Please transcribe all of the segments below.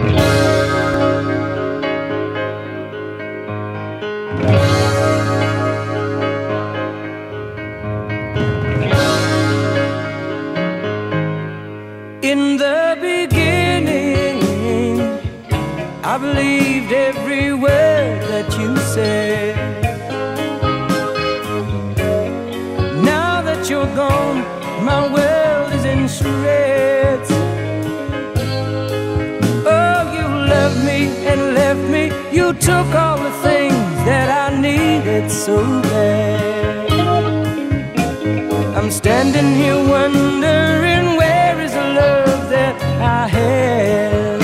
In the beginning, I believed every word that you said. Now that you're gone, my world is in shreds. Oh, you loved me and left me. You took all the things that I needed so bad. I'm standing here wondering, where is the love that I had?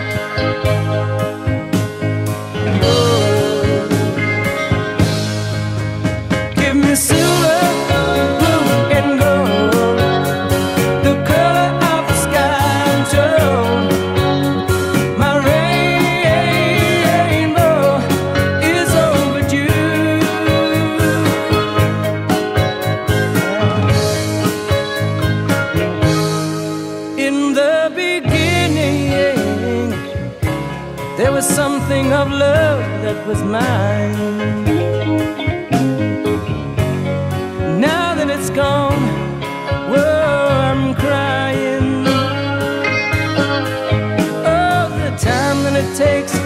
Oh, give me silver, blue and gold, the color of the sky and stone. My rainbow is overdue. In the beginning, there was something of love that was mine. Now that it's gone, whoa, I'm crying. Oh, the time that it takes